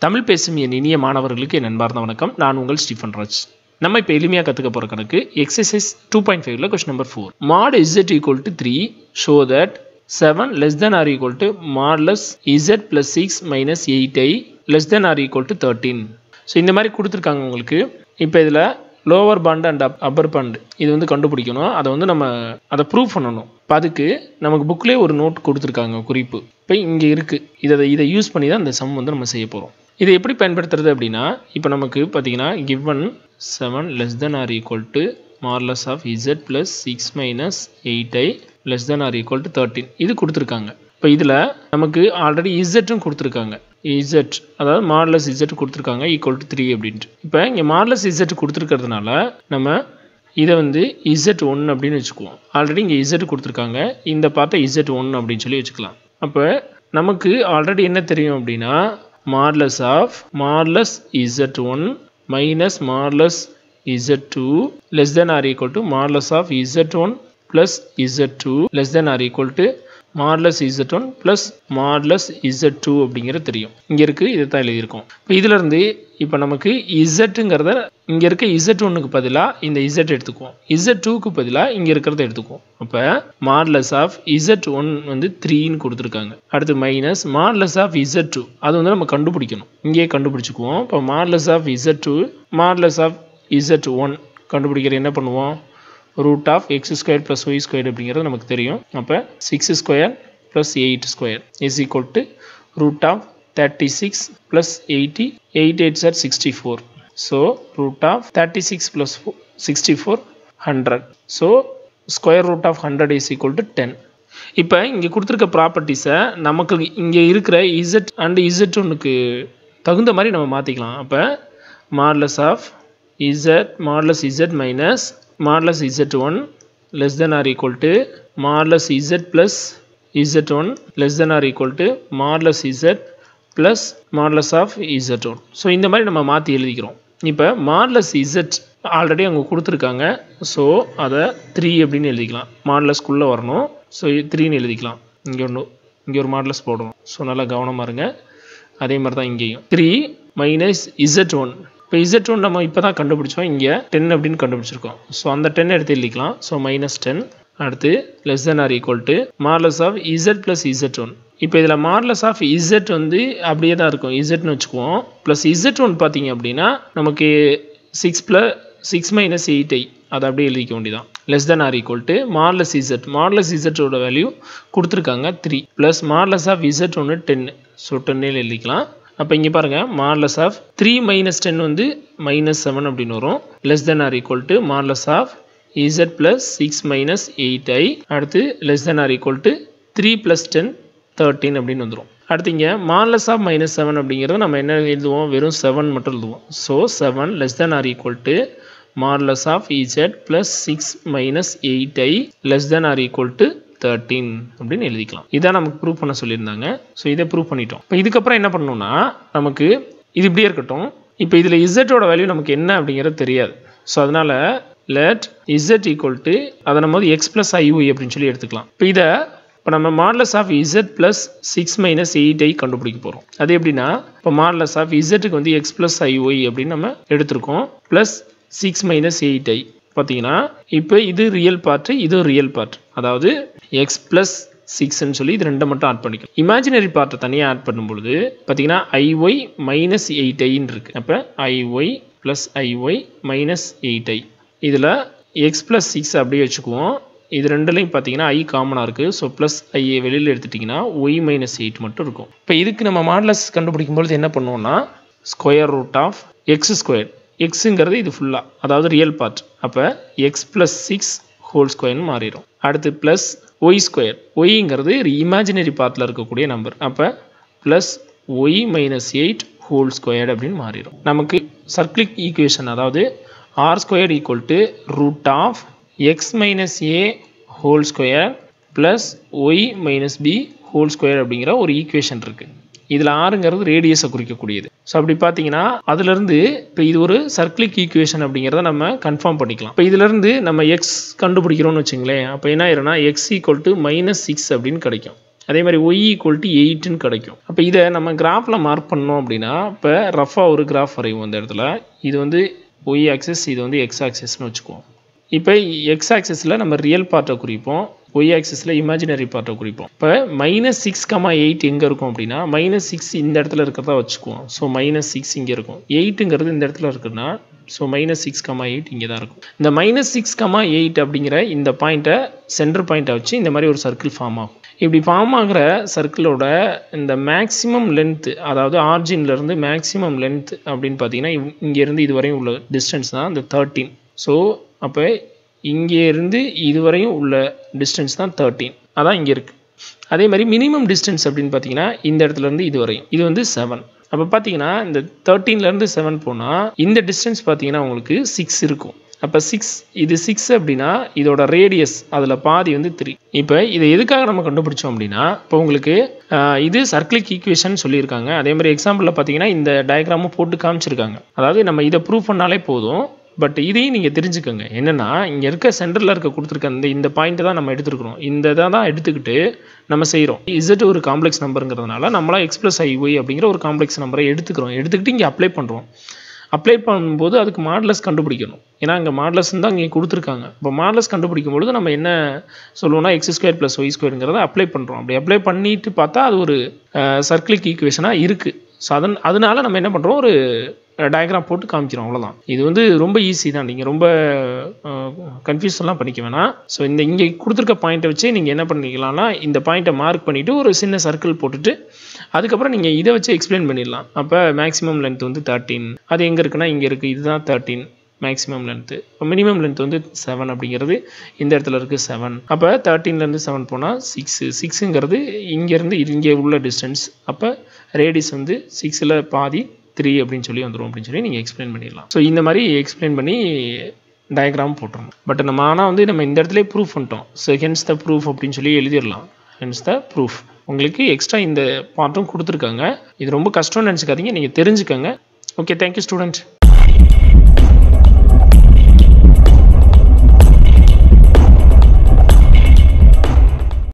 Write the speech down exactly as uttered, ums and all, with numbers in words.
தமிழ் பேசும் என் இனிய மாணவர்களுக்கு என் அன்பார்ந்த வணக்கம். நான் உங்கள் ஸ்டீஃபன் ராஜ். நம்ம இப்போ எளிமையாக கற்றுக்க போகிற கணக்கு எக்ஸசைஸ் டூ பாயிண்ட் ஃபைவ்ல question number four. Mod z equal to three show that seven less than or equal to modulus z plus six minus eight i less than or equal to thirteen. So இந்த மாதிரி கொடுத்துருக்காங்க உங்களுக்கு. இப்போ இதில் lower bound and up upper bound இது வந்து கண்டுபிடிக்கணும். அதை வந்து நம்ம அதை ப்ரூவ் பண்ணணும். இப்போ அதுக்கு நமக்கு புக்லேயே ஒரு நோட் கொடுத்துருக்காங்க, குறிப்பு. இப்போ இங்கே இருக்குது. இதை இதை யூஸ் பண்ணி தான் இந்த சம் வந்து நம்ம செய்ய போகிறோம். இதை எப்படி பயன்படுத்துறது அப்படின்னா, இப்போ நமக்கு பார்த்தீங்கன்னா given seven less than or equal to modulus of z plus six minus eight i less than or equal to thirteen இது கொடுத்துருக்காங்க. இப்போ இதில் நமக்கு ஆல்ரெடி இசட்டும் கொடுத்துருக்காங்க. இசட் அதாவது மார்லஸ் இசட் கொடுத்துருக்காங்க ஈக்குவல் டு த்ரீ அப்படின்ட்டு. இப்போ இங்கே மார்லஸ் இசட் கொடுத்துருக்கிறதுனால நம்ம இதை வந்து இசட் ஒன் அப்படின்னு வச்சுக்குவோம். ஆல்ரெடி இங்கே இசட் கொடுத்துருக்காங்க, இந்த பார்த்த இசட் ஒன் அப்படின்னு சொல்லி வச்சுக்கலாம். அப்போ நமக்கு ஆல்ரெடி என்ன தெரியும் அப்படின்னா, modulus of modulus z one minus modulus z two less than or equal to modulus of z one plus z two less than or equal to modulus z one plus modulus z two அப்படிங்கிறது தெரியும். இங்கே இருக்குது, இதை தான் எழுதியிருக்கோம். இப்போ இதிலேருந்து இப்போ நமக்கு இசட்டுங்கிறத இங்கே இருக்க இசட் ஒன்னுக்கு பதிலாக இந்த இசட் எடுத்துக்குவோம், இசட் டூக்கு பதிலாக இங்கே இருக்கிறத எடுத்துக்குவோம். அப்போ மார்லஸ் ஆஃப் இசட் ஒன் வந்து த்ரீன்னு கொடுத்துருக்காங்க. அடுத்து minus modulus of z two அது வந்து நம்ம கண்டுபிடிக்கணும். இங்கேயே கண்டுபிடிச்சிக்குவோம். இப்போ modulus of z two modulus of z one கண்டுபிடிக்கிற என்ன பண்ணுவோம், root of x square plus y square அப்படிங்கிறது நமக்கு தெரியும். அப்போ six square plus eight square is equal to root of thirty six plus eighty eight eights are sixty four. So root of thirty six plus sixty four hundred. So square root of hundred is equal to ten. இப்போ இங்கே கொடுத்துருக்க ப்ராப்பர்ட்டிஸை நமக்கு இங்கே இருக்கிற Z and Z ஒன்றுக்கு தகுந்த மாதிரி நம்ம மாற்றிக்கலாம். அப்போ modulus of z modulus z minus modulus z one less than or equal to modulus z plus z one less than or equal to modulus z plus modulus of z one. So இந்த மாதிரி நம்ம மாற்றி எழுதிக்கிறோம். இப்போ மார்லஸ் Z already அவங்க கொடுத்துருக்காங்க. So அதை three அப்படின்னு எழுதிக்கலாம். மார்லஸ்குள்ளே வரணும். ஸோ த்ரீன்னு எழுதிக்கலாம். இங்கே ஒன்று இங்கே ஒரு மார்லஸ் போடணும். ஸோ நல்லா கவனமாக இருங்க. அதே மாதிரி தான் இங்கேயும் த்ரீ மைனஸ் இசட் ஒன். இப்போ இசட் ஒன் நம்ம இப்போ தான் கண்டுபிடிச்சோம், இங்கே டென் அப்படின்னு கண்டுபிடிச்சிருக்கோம். ஸோ அந்த டென் எடுத்து எழுதிக்கலாம். So minus ten. அடுத்து less than or equal to modulus of z plus z one. இப்போ இதில் மார்லஸ் ஆஃப் இசட் வந்து அப்படியே தான் இருக்கும், இசட்னு வச்சுக்குவோம். ப்ளஸ் இசட் ஒன் பார்த்தீங்க அப்படின்னா நமக்கு six plus six minus eight i அதை அப்படியே எழுதிக்க வேண்டியதான். Less than or equal to modulus z modulus இசட்டோட வேல்யூ கொடுத்துருக்காங்க three plus modulus of z ஒன்று டென்னு. ஸோ டென்னில் எழுதிக்கலாம். அப்போ இங்கே பாருங்கள், modulus of three minus ten வந்து மைனஸ் செவன் அப்படின்னு வரும். Less than or equal to modulus of z plus six minus eight i. அடுத்து less than or equal to three plus ten thirteen அப்படின்னு வந்துடும். அடுத்து இங்கே மார்லஸ் ஆஃப் மைனஸ் செவன் அப்படிங்கிறது நம்ம என்ன எழுதுவோம், வெறும் செவன் மட்டும் எழுதுவோம். So seven less than or equal to modulus of z plus six minus eight i less than or equal to thirteen அப்படின்னு எழுதிக்கலாம். இதான் நமக்கு ப்ரூவ் பண்ண சொல்லியிருந்தாங்க. ஸோ இதை ப்ரூவ் பண்ணிட்டோம். இப்போ இதுக்கப்புறம் என்ன பண்ணணும்னா, நமக்கு இது இப்படியே இருக்கட்டும். இப்போ இதில் இசட்டோட வேல்யூ நமக்கு என்ன அப்படிங்கிறது தெரியாது. ஸோ அதனால் லெட் இசட் ஈக்குவல் டு அதை நம்ம வந்து எக்ஸ் ப்ளஸ் ஐஒய் அப்படின்னு சொல்லி எடுத்துக்கலாம். இப்போ இதை இப்போ நம்ம modulus of z plus six minus eight i கண்டுபிடிக்க போகிறோம். அது எப்படின்னா, இப்போ மார்லஸ் ஆஃப் இசட்டுக்கு வந்து எக்ஸ் ப்ளஸ் ஐஒய் அப்படின்னு நம்ம எடுத்திருக்கோம். Plus six minus eight i பார்த்தீங்கன்னா இப்போ இது ரியல் பார்ட்டு, இது ரியல் பார்ட். அதாவது எக்ஸ் ப்ளஸ் சிக்ஸ்ன்னு சொல்லி இது ரெண்டை மட்டும் ஆட் பண்ணிக்கலாம். இமேஜினரி பார்ட்டை தனியாக ஆட் பண்ணும்பொழுது பார்த்தீங்கன்னா ஐஒய் மைனஸ் எயிட் ஐன்னு இருக்குது. அப்போ i y plus i y minus eight i. இதில் எக்ஸ் ப்ளஸ் சிக்ஸ் அப்படியே வச்சுக்குவோம். இது ரெண்டுலையும் பார்த்தீங்கன்னா ஐ காமனாக இருக்குது. ஸோ ப்ளஸ் ஐயை வெளியில் எடுத்துட்டிங்கன்னா ஒய் மைனஸ் எயிட் மட்டும் இருக்கும். இப்போ இதுக்கு நம்ம மாடலஸ் கண்டுபிடிக்கும்பொழுது என்ன பண்ணுவோம்னா, square root of x square. எக்ஸுங்கிறது இது ஃபுல்லாக, அதாவது ரியல் பார்ட். அப்போ எக்ஸ் ப்ளஸ் சிக்ஸ் ஹோல் ஸ்கொயர்னு மாறிடும். அடுத்து ப்ளஸ் ஒய் ஸ்கொயர். ஒய்ங்கிறது இமேஜினரி பார்ட்டில் இருக்கக்கூடிய நம்பர். அப்போ plus y minus eight whole squared அப்படின்னு மாறிடும். நமக்கு சர்க்கிளிக் ஈக்குவேஷன், அதாவது r square equal to root of x minus a whole square plus y minus b whole square அப்படிங்கிற ஒரு ஈக்குவேஷன் இருக்குது. இதில் ஆறுங்கிறது ரேடியஸை குறிக்கக்கூடியது. ஸோ அப்படி பார்த்தீங்கன்னா அதுலேருந்து இப்போ இது ஒரு சர்க்கிளிக் ஈக்குவேஷன் அப்படிங்கிறத நம்ம கன்ஃபார்ம் பண்ணிக்கலாம். இப்போ இதுலேருந்து நம்ம எக்ஸ் கண்டுபிடிக்கிறோம்னு வச்சுங்களேன். அப்போ என்ன ஆயிரும்னா x equal to minus six அப்படின்னு கிடைக்கும். அதே மாதிரி ஒய் ஈக்குவல் டு எயிட்டுன்னு கிடைக்கும். அப்போ இதை நம்ம கிராஃபில் மார்க் பண்ணோம் அப்படின்னா இப்போ ரஃபாக ஒரு கிராஃப் வரையும் அந்த இடத்துல. இது வந்து ஒய் ஆக்சிஸ், இது வந்து எக்ஸ் ஆக்சிஸ்னு வச்சுக்குவோம். இப்போ எக்ஸ் ஆக்சிஸில் நம்ம ரியல் பார்ட்டை குறிப்போம், ஒய் ஆக்சிஸில் இமேஜினரி பார்ட்டை குறிப்போம். இப்போ மைனஸ் சிக்ஸ் கமா எயிட் எங்கே இருக்கும் அப்படின்னா மைனஸ் சிக்ஸ் இந்த இடத்துல இருக்கிறதா வச்சுக்குவோம். ஸோ மைனஸ் சிக்ஸ் இங்கே இருக்கும். எயிட்டுங்கிறது இந்த இடத்துல இருக்குன்னா so minus six comma eight இங்கே தான் இருக்கும். இந்த மைனஸ் சிக்ஸ் கமா எயிட் அப்படிங்கிற இந்த பாயிண்ட்டை சென்டர் பாயிண்ட்டை வச்சு இந்த மாதிரி ஒரு சர்க்கிள் ஃபார்ம் ஆகும். இப்படி ஃபார்ம் ஆகிற சர்க்கிளோட இந்த மேக்ஸிமம் லென்த்து, அதாவது ஆர்ஜின்லேருந்து மேக்ஸிமம் லென்த் அப்படின்னு பார்த்தீங்கன்னா இங்கேருந்து இது வரையும் உள்ள டிஸ்டன்ஸ் தான் இந்த தேர்ட்டீன். ஸோ அப்போ இங்கேருந்து இதுவரையும் உள்ள டிஸ்டன்ஸ் தான் தேர்ட்டீன், அதான் இங்கே இருக்குது. அதே மாதிரி மினிமம் டிஸ்டன்ஸ் அப்படின்னு பார்த்தீங்கன்னா இந்த இடத்துலேருந்து இது வரையும் இது வந்து செவன். அப்போ பார்த்தீங்கன்னா இந்த தேர்ட்டீன்லேருந்து செவன் போனால் இந்த டிஸ்டன்ஸ் பார்த்தீங்கன்னா உங்களுக்கு சிக்ஸ் இருக்கும். அப்போ சிக்ஸ், இது சிக்ஸ் அப்படின்னா இதோட ரேடியஸ் அதில் பாதி வந்து த்ரீ. இப்போ இதை எதுக்காக நம்ம கண்டுபிடிச்சோம் அப்படின்னா இப்போ உங்களுக்கு இது சர்க்கிளிக் ஈக்குவேஷன் சொல்லியிருக்காங்க. அதே மாதிரி எக்ஸாம்பிளில் பார்த்தீங்கன்னா இந்த டயக்ராமும் போட்டு காமிச்சிருக்காங்க. அதாவது நம்ம இதை ப்ரூவ் பண்ணாலே போதும். பட் இதையும் நீங்கள் தெரிஞ்சுக்கோங்க, என்னென்னா இங்கே இருக்க சென்டரில் இருக்க கொடுத்துருக்க இந்த இந்த பாயிண்ட்டை தான் நம்ம எடுத்துருக்கிறோம். இந்த இதை தான் எடுத்துக்கிட்டு நம்ம செய்கிறோம். இசட் ஒரு காம்ப்ளெக்ஸ் நம்பருங்கிறதுனால நம்மளாம் எக்ஸ் ப்ளஸ் ஐ ஒய் அப்படிங்கிற ஒரு காம்ப்ளெக்ஸ் நம்பரை எடுத்துக்கிறோம். எடுத்துக்கிட்டு இங்கே அப்ளை பண்ணுறோம். அப்ளை பண்ணும்போது அதுக்கு மாடலஸ் கண்டுபிடிக்கணும். ஏன்னா இங்கே மாடலஸ் தான் இங்கே கொடுத்துருக்காங்க. இப்போ மாடலஸ் கண்டுபிடிக்கும் பொழுது நம்ம என்ன சொல்லுவோம்னா எக்ஸ் ஸ்கொயர் ப்ளஸ் ஒய் ஸ்கொயருங்கிறத அப்ளை பண்ணுறோம். அப்படி அப்ளை பண்ணிட்டு பார்த்தா அது ஒரு சர்க்கிளிக் ஈக்குவேஷனாக இருக்குது. ஸோ அதன் அதனால நம்ம என்ன பண்ணுறோம், ஒரு டயக்ராம் போட்டு காமிக்கிறோம், அவ்வளோதான். இது வந்து ரொம்ப ஈஸி தான், நீங்கள் ரொம்ப கன்ஃபியூஷன்லாம் பண்ணிக்க வேணாம். ஸோ இந்த இங்கே கொடுத்துருக்க பாயிண்ட்டை வச்சு நீங்கள் என்ன பண்ணிக்கலாம்னா இந்த பாயிண்ட்டை மார்க் பண்ணிவிட்டு ஒரு சின்ன சர்க்கிள் போட்டுட்டு அதுக்கப்புறம் நீங்கள் இதை வச்சு எக்ஸ்பிளைன் பண்ணிடலாம். அப்போ மேக்ஸிமம் லென்த் வந்து தேர்ட்டீன், அது எங்கே இருக்குன்னா இங்கே இருக்குது, இதுதான் தேர்ட்டீன் மேக்ஸிமம் லென்த்து. இப்போ மினிமம் லென்த் வந்து செவன் அப்படிங்கிறது இந்த இடத்துல இருக்குது செவன். அப்போ தேர்ட்டீன்லேருந்து செவன் போனால் சிக்ஸு, சிக்ஸுங்கிறது இங்கேருந்து இங்கே உள்ள டிஸ்டன்ஸ். அப்போ ரேடியஸ் வந்து சிக்ஸில் பாதி த்ரீ அப்படின்னு சொல்லி வந்துடும் அப்படின்னு சொல்லி நீங்கள் எக்ஸ்பிளைன் பண்ணிடலாம். ஸோ இந்த மாதிரி எக்ஸ்பிளைன் பண்ணி டயக்ராம் போட்டுருணும். பட் நம்ம ஆனால் வந்து நம்ம இந்த இடத்துல ப்ரூஃப் பண்ணிட்டோம். ஸோ ஹென்ஸ் த ப்ரூஃப் அப்படின்னு சொல்லி எழுதிடலாம். Hence the proof. உங்களுக்கு எக்ஸ்ட்ரா இந்த பார்ட்டும் கொடுத்துருக்காங்க. இது ரொம்ப கஷ்டம்னு நினச்சிக்காதீங்க, நீங்கள் தெரிஞ்சுக்கோங்க. Okay, thank you student.